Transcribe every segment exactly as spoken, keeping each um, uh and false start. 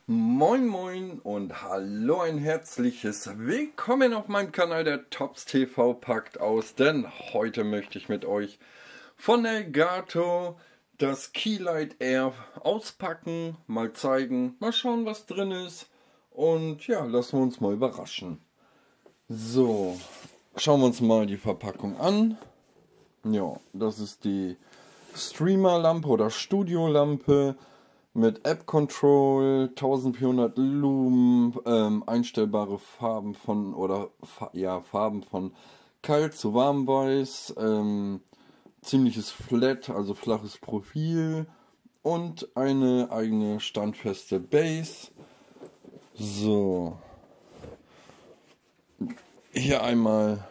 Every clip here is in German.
Moin moin und hallo, ein herzliches Willkommen auf meinem Kanal, der Tops T V packt aus, denn heute möchte ich mit euch von Elgato das Keylight Air auspacken, mal zeigen, mal schauen, was drin ist und ja, lassen wir uns mal überraschen. So, schauen wir uns mal die Verpackung an. Ja, das ist die Streamer-Lampe oder Studio-Lampe mit App Control, eintausendvierhundert Lumen, ähm, einstellbare Farben von oder ja Farben von kalt zu warmweiß, ähm, ziemliches Flat, also flaches Profil und eine eigene standfeste Base. So, hier einmal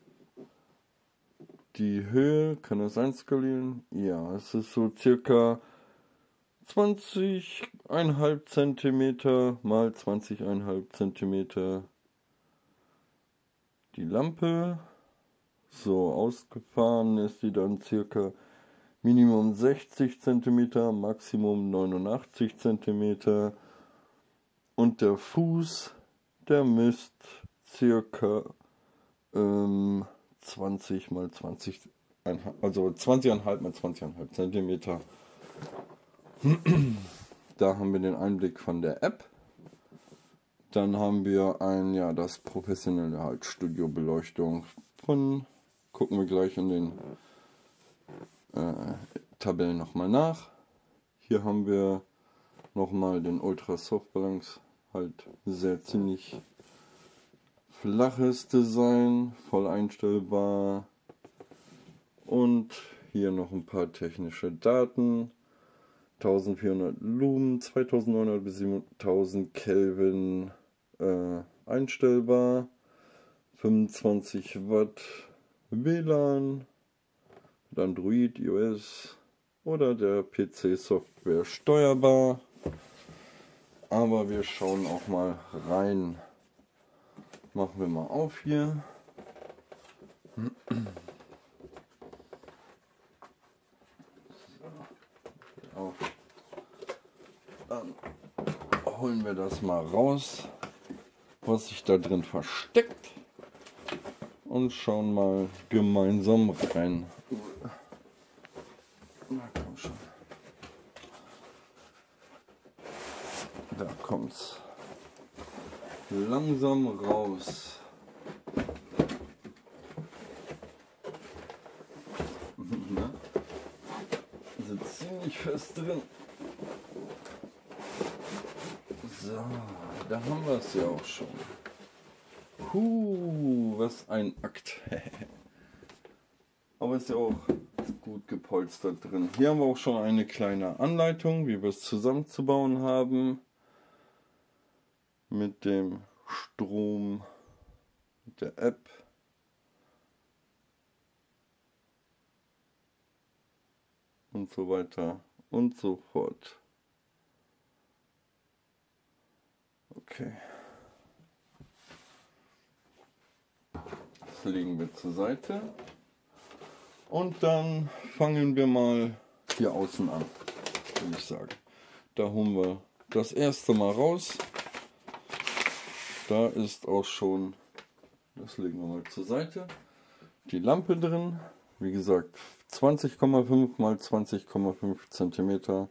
die Höhe, kann das einskalieren? Ja, es ist so circa zwanzig Komma fünf Zentimeter mal zwanzig Komma fünf Zentimeter die Lampe. So, ausgefahren ist sie dann circa Minimum sechzig Zentimeter, Maximum neunundachtzig Zentimeter. Und der Fuß, der misst circa ähm, zwanzig mal zwanzig, also zwanzig Komma fünf mal zwanzig Komma fünf Zentimeter. Da haben wir den Einblick von der App. Dann haben wir ein, ja, das professionelle halt Studiobeleuchtung von, gucken wir gleich in den äh, Tabellen nochmal nach. Hier haben wir nochmal den Ultra Soft Balance, halt sehr ziemlich flaches Design, voll einstellbar. Und hier noch ein paar technische Daten. eintausendvierhundert Lumen, zweitausendneunhundert bis siebentausend Kelvin äh, einstellbar, fünfundzwanzig Watt W L A N, mit Android, iOS oder der P C-Software steuerbar. Aber wir schauen auch mal rein. Machen wir mal auf hier. Auf. Dann holen wir das mal raus, was sich da drin versteckt, und schauen mal gemeinsam rein. Na komm schon. Da kommt's langsam raus. Sitzt ziemlich fest drin. So, da haben wir es ja auch schon. Huh, was ein Akt. Aber ist ja auch gut gepolstert drin. Hier haben wir auch schon eine kleine Anleitung, wie wir es zusammenzubauen haben. Mit dem Strom, mit der App. Und so weiter und so fort. Okay. Das legen wir zur Seite. Und dann fangen wir mal hier außen an, würde ich sagen. Da holen wir das erste Mal raus. Da ist auch schon, das legen wir mal zur Seite, die Lampe drin. Wie gesagt, zwanzig Komma fünf mal zwanzig Komma fünf Zentimeter.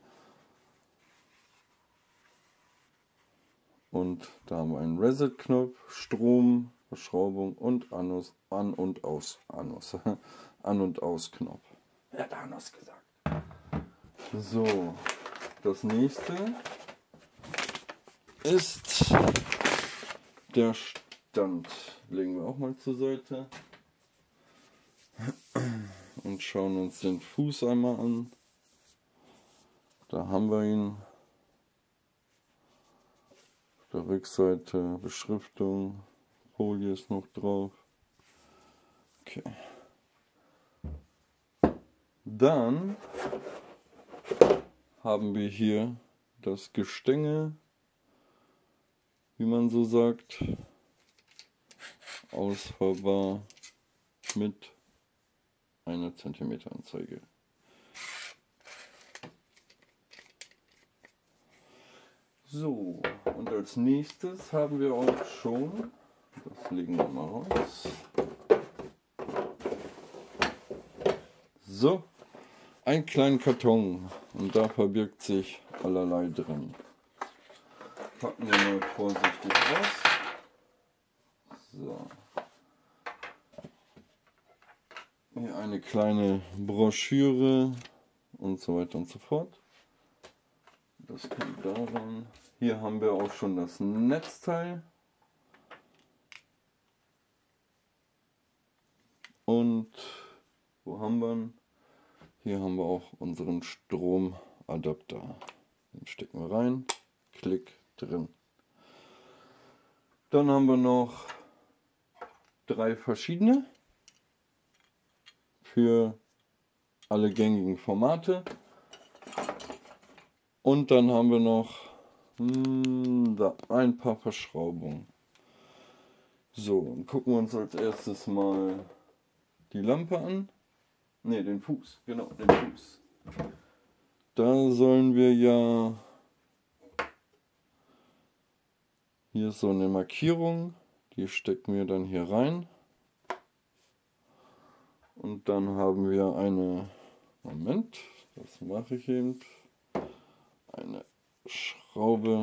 Und da haben wir einen Reset-Knopf, Strom, Verschraubung und Anus, An- und Aus, Anus, An- und Aus-Knopf. Wer hat Anus gesagt? So, das nächste ist der Stand. Legen wir auch mal zur Seite. Und schauen uns den Fuß einmal an. Da haben wir ihn. Auf der Rückseite Beschriftung, Folie ist noch drauf. Okay. Dann haben wir hier das Gestänge, wie man so sagt, ausfahrbar mit einer Zentimeter Anzeige. So, und als nächstes haben wir auch schon, das legen wir mal raus. So, einen kleinen Karton und da verbirgt sich allerlei drin. Packen wir mal vorsichtig aus. So. Hier eine kleine Broschüre und so weiter und so fort. Das kommt daran. Hier haben wir auch schon das Netzteil. Und wo haben wir ihn? Hier haben wir auch unseren Stromadapter. Den stecken wir rein. Klick, drin. Dann haben wir noch drei verschiedene für alle gängigen Formate. Und dann haben wir noch hm, da ein paar Verschraubungen. So, und gucken wir uns als erstes mal die Lampe an. Ne, den Fuß, genau, den Fuß. Da sollen wir ja... Hier ist so eine Markierung, die stecken wir dann hier rein. Und dann haben wir eine... Moment, das mache ich eben. Eine Schraube,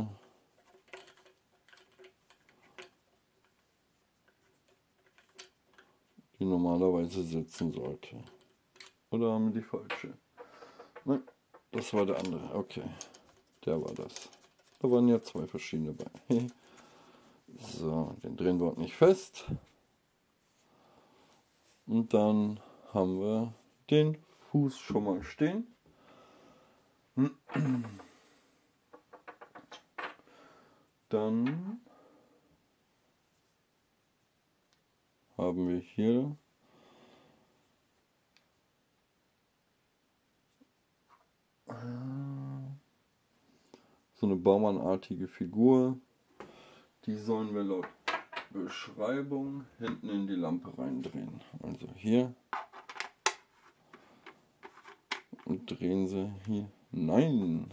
die normalerweise sitzen sollte. Oder haben wir die falsche? Nein, das war der andere. Okay, der war das. Da waren ja zwei verschiedene bei. So, den drehen wir nicht fest. Und dann haben wir den Fuß schon mal stehen. Dann haben wir hier so eine baumannartige Figur. Die sollen wir laut Beschreibung hinten in die Lampe reindrehen. Also hier. Und drehen sie hier. Nein!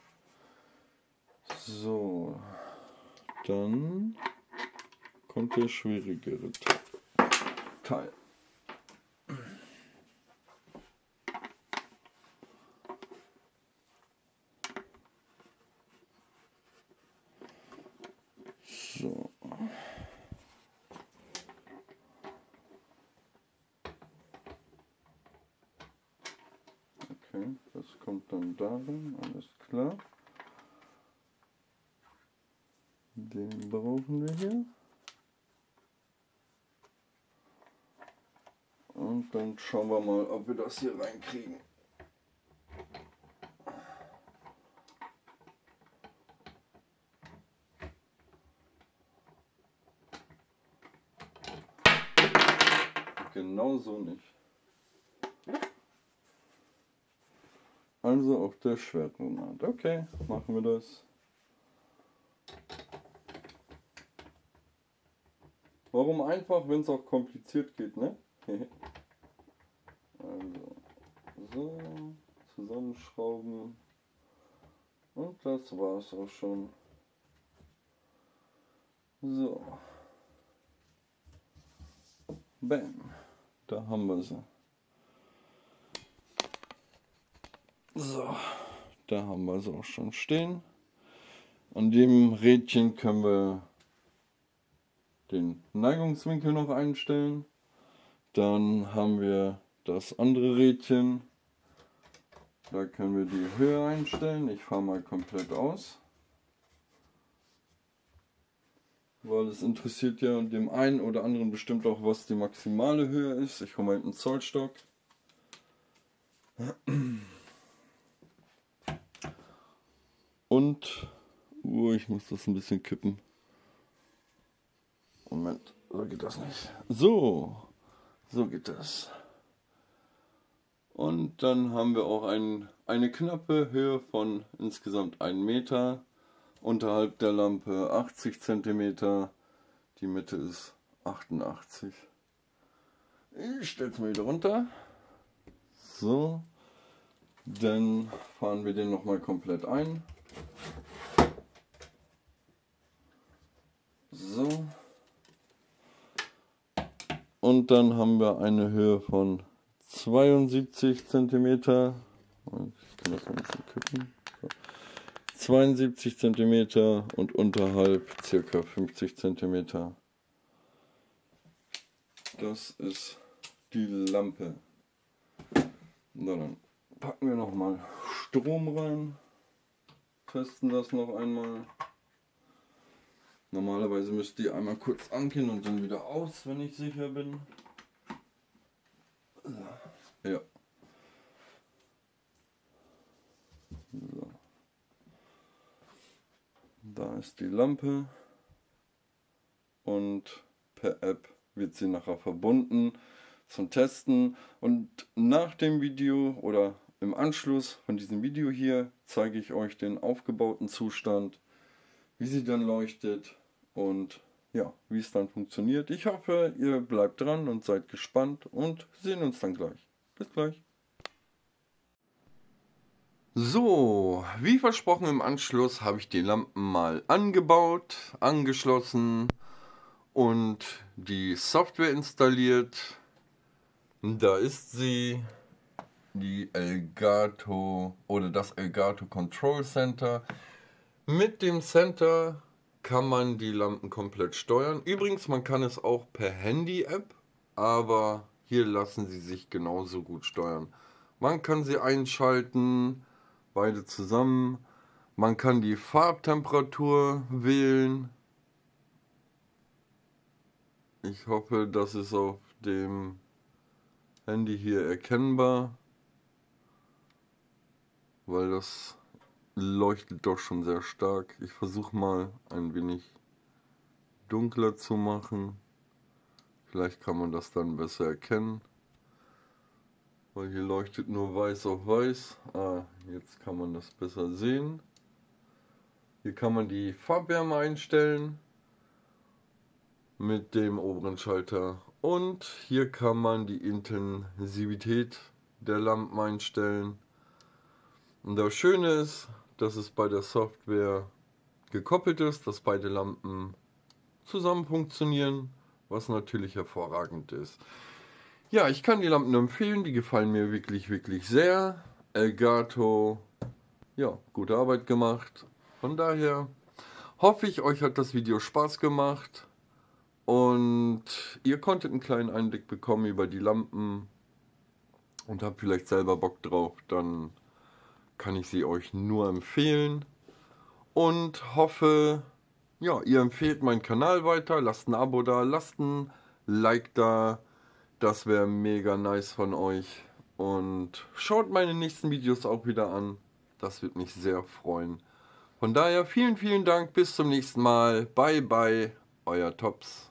So. Dann kommt der schwierigere Teil. So. Okay, das kommt dann darin, alles klar. Den brauchen wir hier. Und dann schauen wir mal, ob wir das hier reinkriegen. Genauso nicht. Also auf der Schwertmonat. Okay, machen wir das. Warum einfach, wenn es auch kompliziert geht, ne? Also, so, zusammenschrauben. Und das war's auch schon. So. Bam. Da haben wir sie. So. Da haben wir sie auch schon stehen. An dem Rädchen können wir den Neigungswinkel noch einstellen. Dann haben wir das andere Rädchen. Da können wir die Höhe einstellen. Ich fahre mal komplett aus. Weil es interessiert ja dem einen oder anderen bestimmt auch, was die maximale Höhe ist. Ich hole mal einen Zollstock. Und oh, ich muss das ein bisschen kippen. Moment, so geht das nicht. So, so geht das. Und dann haben wir auch ein, eine knappe Höhe von insgesamt einem Meter. Unterhalb der Lampe achtzig Zentimeter. Die Mitte ist achtundachtzig. Ich stelle es mal wieder runter. So, dann fahren wir den nochmal komplett ein. So. Und dann haben wir eine Höhe von zweiundsiebzig Zentimeter. Ich kann das mal ein bisschen kippen. So. zweiundsiebzig Zentimeter und unterhalb circa fünfzig Zentimeter. Das ist die Lampe. Na, dann packen wir noch mal Strom rein. Testen das noch einmal. Normalerweise müsste die einmal kurz angehen und dann wieder aus, wenn ich sicher bin. Ja. So. Da ist die Lampe und per App wird sie nachher verbunden zum Testen. Und nach dem Video oder im Anschluss von diesem Video hier zeige ich euch den aufgebauten Zustand, wie sie dann leuchtet und ja, wie es dann funktioniert. Ich hoffe, ihr bleibt dran und seid gespannt und sehen uns dann gleich. Bis gleich. So, wie versprochen im Anschluss habe ich die Lampen mal angebaut, angeschlossen und die Software installiert. Da ist sie, die Elgato oder das Elgato Control Center. Mit dem Center kann man die Lampen komplett steuern. Übrigens, man kann es auch per Handy-App, aber hier lassen sie sich genauso gut steuern. Man kann sie einschalten, beide zusammen. Man kann die Farbtemperatur wählen. Ich hoffe, das ist auf dem Handy hier erkennbar, weil das leuchtet doch schon sehr stark. Ich versuche mal ein wenig dunkler zu machen. Vielleicht kann man das dann besser erkennen. Weil hier leuchtet nur weiß auf weiß. Ah, jetzt kann man das besser sehen. Hier kann man die Farbwärme einstellen mit dem oberen Schalter. Und hier kann man die Intensivität der Lampen einstellen. Und das Schöne ist, dass es bei der Software gekoppelt ist, dass beide Lampen zusammen funktionieren, was natürlich hervorragend ist. Ja, ich kann die Lampen empfehlen, die gefallen mir wirklich, wirklich sehr. Elgato, ja, gute Arbeit gemacht. Von daher hoffe ich, euch hat das Video Spaß gemacht und ihr konntet einen kleinen Einblick bekommen über die Lampen und habt vielleicht selber Bock drauf, dann kann ich sie euch nur empfehlen und hoffe, ja, ihr empfehlt meinen Kanal weiter, lasst ein Abo da, lasst ein Like da, das wäre mega nice von euch und schaut meine nächsten Videos auch wieder an, das wird mich sehr freuen. Von daher vielen, vielen Dank, bis zum nächsten Mal, bye bye, euer Tops.